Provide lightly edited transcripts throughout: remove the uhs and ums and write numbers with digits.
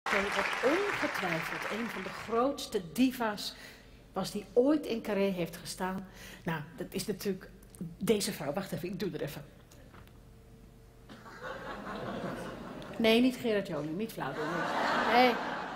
Dat ongetwijfeld een van de grootste diva's was die ooit in Carré heeft gestaan. Nou, dat is natuurlijk deze vrouw. Wacht even, ik doe er even. Nee, niet Gerard Joling, niet flauw doen. Nee.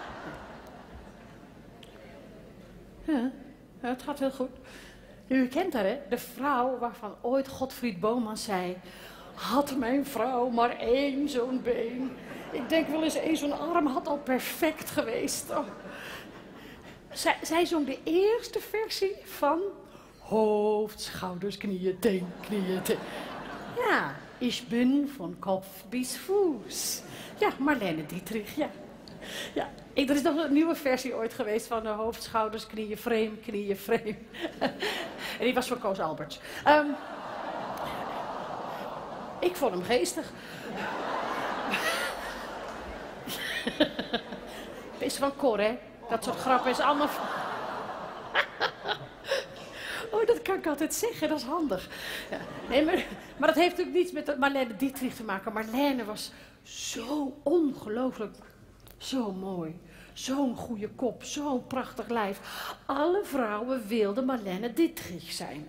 Ja, het gaat heel goed. U kent haar, hè? De vrouw waarvan ooit Godfried Bomans zei... Had mijn vrouw maar één zo'n been. Ik denk wel eens één zo'n arm had al perfect geweest. Oh. Zij zong de eerste versie van... Hoofd, schouders, knieën, teen, knieën, teen. Ja, ich bin von Kopf bis Fuß. Ja, Marlene Dietrich, ja. Ja, er is nog een nieuwe versie ooit geweest van hoofd, schouders, knieën, frame, knieën, frame. En die was van Koos Alberts. Ik vond hem geestig. Is van Cor, hè? Dat soort grappen is allemaal... Oh, dat kan ik altijd zeggen, dat is handig. Ja, nee, maar dat heeft natuurlijk niets met Marlene Dietrich te maken. Marlene was zo ongelooflijk, zo mooi. Zo'n goede kop, zo'n prachtig lijf. Alle vrouwen wilden Marlene Dietrich zijn.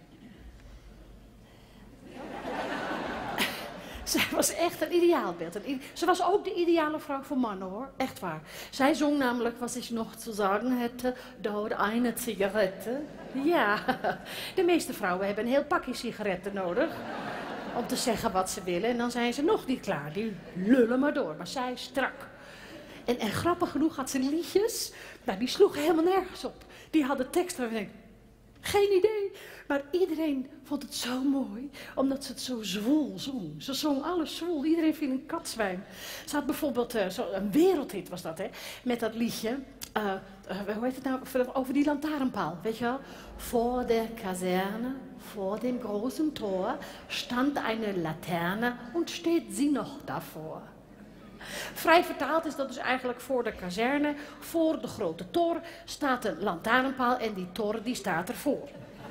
Zij was echt een ideaalbeeld. Ze was ook de ideale vrouw voor mannen, hoor. Echt waar. Zij zong namelijk, wat ik nog te zeggen hätte, door eine sigarette. Ja, de meeste vrouwen hebben een heel pakje sigaretten nodig. Om te zeggen wat ze willen. En dan zijn ze nog niet klaar. Die lullen maar door. Maar zij strak. En grappig genoeg had ze liedjes. Nou, die sloegen helemaal nergens op. Die hadden teksten waarvan ik denk, geen idee. Maar iedereen vond het zo mooi, omdat ze het zo zwoel zong. Ze zong alles zwoel. Iedereen viel een katzwijn. Ze had bijvoorbeeld, een wereldhit was dat, hè. Met dat liedje, hoe heet het nou, over die lantaarnpaal, weet je wel. Voor de Kaserne, voor dem großen Tor, stand eine Laterne und steht sie noch davor. Vrij vertaald is dat dus eigenlijk voor de kazerne, voor de grote tor, staat een lantaarnpaal en die tor die staat ervoor.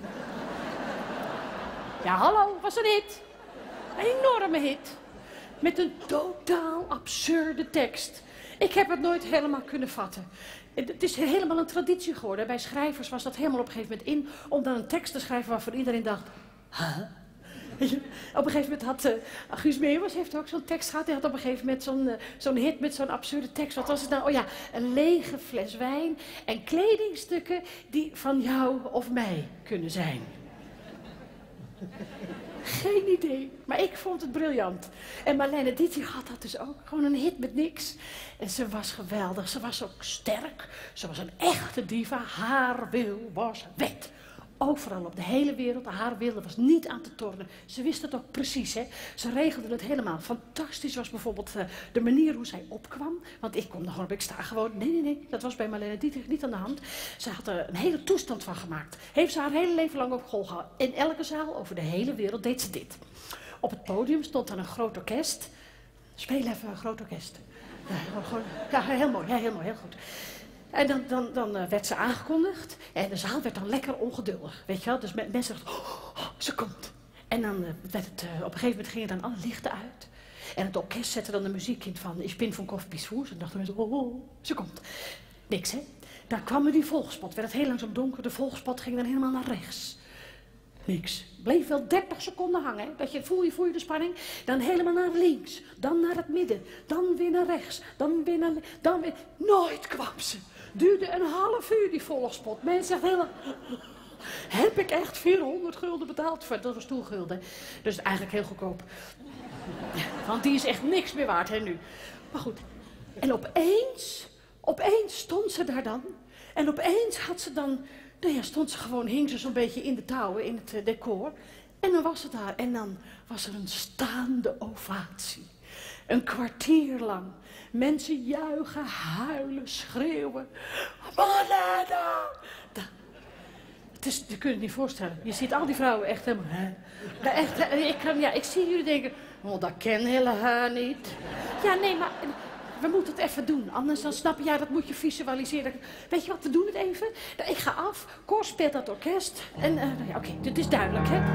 Ja, hallo, was een hit. Een enorme hit. Met een totaal absurde tekst. Ik heb het nooit helemaal kunnen vatten. Het is helemaal een traditie geworden. Bij schrijvers was dat helemaal op een gegeven moment in, om dan een tekst te schrijven waarvan iedereen dacht, huh? Op een gegeven moment had Guus Meeuwis heeft ook zo'n tekst gehad. Die had op een gegeven moment zo'n hit met zo'n absurde tekst. Wat was het nou? Oh ja, een lege fles wijn en kledingstukken die van jou of mij kunnen zijn. Geen idee, maar ik vond het briljant. En Marlene Dietrich had dat dus ook. Gewoon een hit met niks. En ze was geweldig, ze was ook sterk. Ze was een echte diva. Haar wil was wet. Overal op de hele wereld, haar wil was niet aan te tornen. Ze wist het ook precies, hè. Ze regelde het helemaal. Fantastisch was bijvoorbeeld de manier hoe zij opkwam. Want ik kom nog gewoon op, ik sta gewoon. Nee, dat was bij Marlene Dietrich niet aan de hand. Ze had er een hele toestand van gemaakt. Heeft ze haar hele leven lang op school gehad. In elke zaal over de hele wereld deed ze dit. Op het podium stond dan een groot orkest. Speel even een groot orkest. Ja, heel mooi, ja, heel mooi, heel goed. En dan werd ze aangekondigd en de zaal werd dan lekker ongeduldig, weet je wel. Dus mensen dachten, oh, ze komt. En dan werd het, op een gegeven moment gingen dan alle lichten uit. En het orkest zette dan de muziek in van Ich bin von Kopf bis Fuß. En dachten mensen, oh, ze komt. Niks, hè. Dan kwam er die volgspot, werd het heel langzaam donker. De volgspot ging dan helemaal naar rechts. Niks. Bleef wel 30 seconden hangen. Dat je, voel je de spanning? Dan helemaal naar links. Dan naar het midden. Dan weer naar rechts. Dan weer naar links. Dan weer... Nooit kwam ze. Duurde een half uur die volgspot. Mensen zeggen helemaal... Heb ik echt 400 gulden betaald? Dat was toen gulden. Dus eigenlijk heel goedkoop. Want die is echt niks meer waard, hè, nu. Maar goed. En opeens stond ze daar dan. En opeens had ze dan... Nou ja, stond ze gewoon, hing ze zo'n beetje in de touwen, in het decor. En dan was het daar. En dan was er een staande ovatie. Een kwartier lang. Mensen juichen, huilen, schreeuwen. Marlene! Je kunt het niet voorstellen. Je ziet al die vrouwen echt helemaal... Ik zie jullie denken... Oh, dat ken helemaal niet. Ja, nee, maar... We moeten het even doen, anders dan snap je, ja, dat moet je visualiseren. Weet je wat, we doen het even. Ik ga af, Cor speelt dat orkest. En, ja, oké, dit is duidelijk, hè.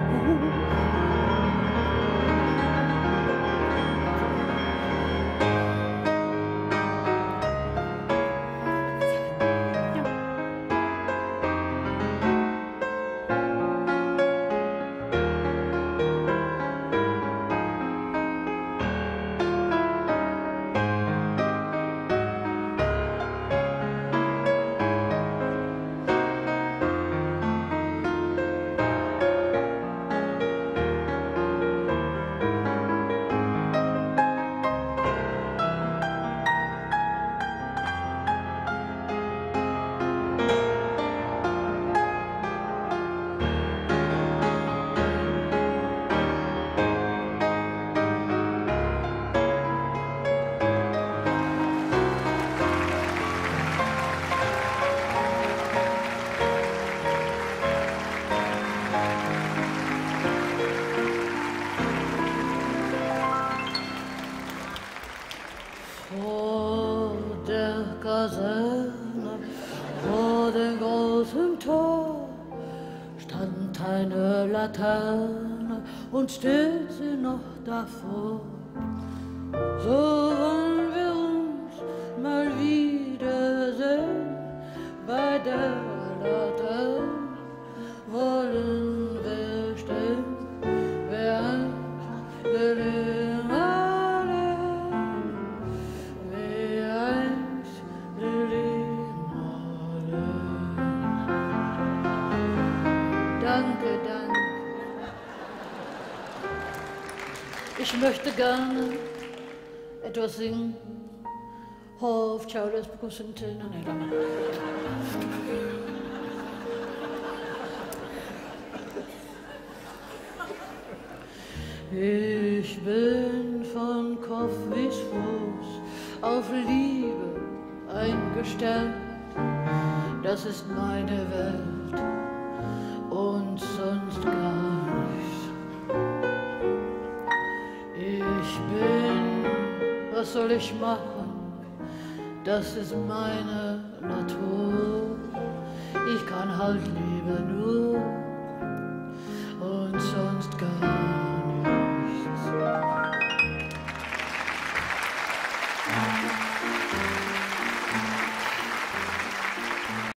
Kaserne vor dem großen Tor stand eine Laterne und steht sie noch davor. So wollen wir uns mal wiedersehen bei der Laterne, wollen wir stehen, wer einst gelegen allein, wie einst gelegen allein. Danke, danke. Ich möchte gerne etwas singen. Hof, ciao, das begrüßte. Ich bin von Kopf bis Fuß auf Liebe eingestellt. Das ist meine Welt und sonst gar nichts. Ich bin, was soll ich machen? Das ist meine Natur. Ich kann halt lieber nur und sonst gar nichts.